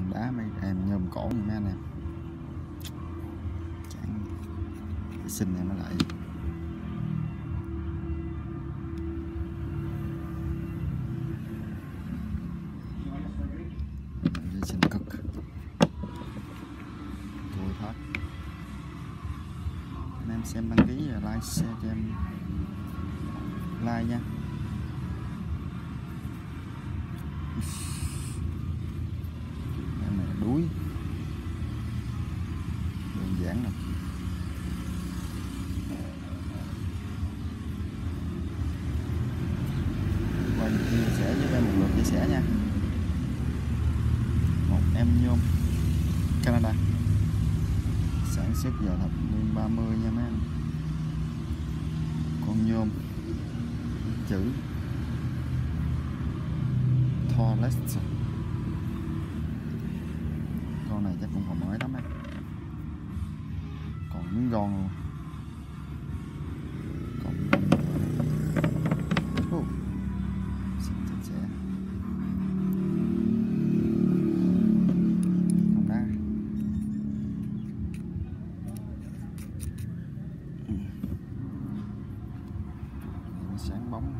đá mấy em nhôm cổ như mấy anh em. Chẳng xin em nó lại. Vệ sinh cực. Thôi thoát. Anh em xem đăng ký và like share cho em like nha. Em này đuối. Đơn giản nè. Qua chia sẻ với em một lượt chia sẻ nha. Một em nhôm Canada, sản xuất vào thập niên 30 nha mấy anh. Con nhôm chữ Thorless. Con này chắc cũng còn mới lắm á, còn miếng gon luôn. Còn sáng bóng.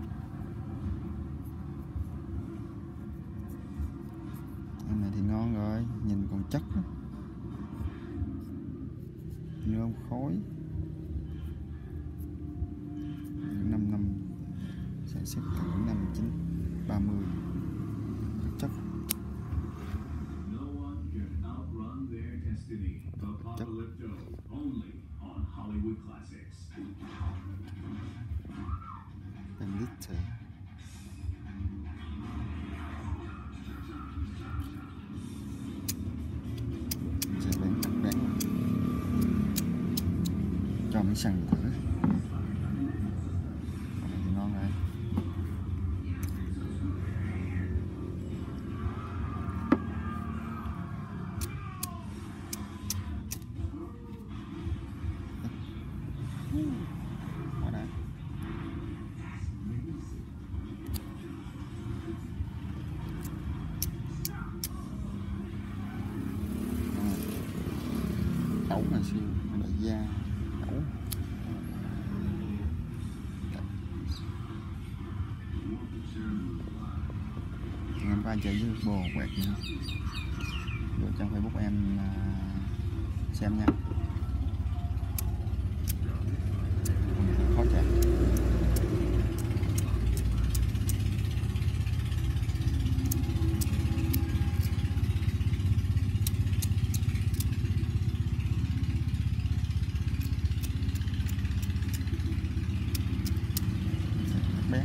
Em này thì ngon rồi, nhìn còn chất đó. Nhôm khối 5 năm sản xuất từ năm 1930. Chất. Chất. Liter. Sẽ bán cho mấy săn thử. Con này thì ngon rồi. Quá đã. Ẩu này siêu, là da ẩu. Em có chơi với bồ quẹt nữa. Vô trong Facebook em xem nha. Khó chặt. Bé.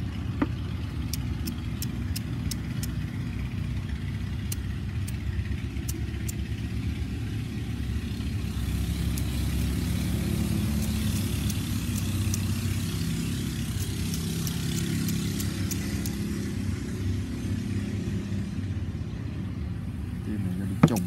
Tim này nó bị trùng.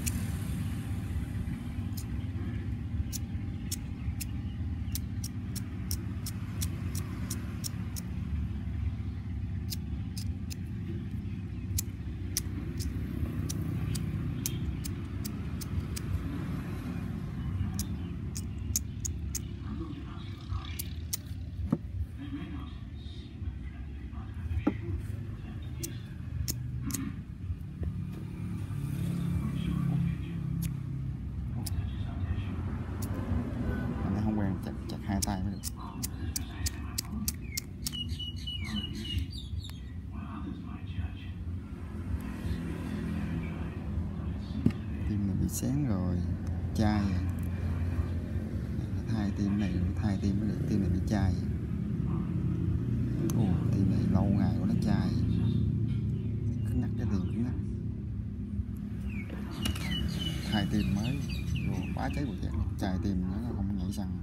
Chặt hai tay mới được. Tim này bị sáng rồi, chai rồi. Thay tim này, thay tim mới được. Tim này bị chai. Tim này lâu ngày của nó chai. Cứng nhắc cái tim cứng nhắc. Thay tim mới rồi quá cháy buổi chai tim nó không nhảy xăng.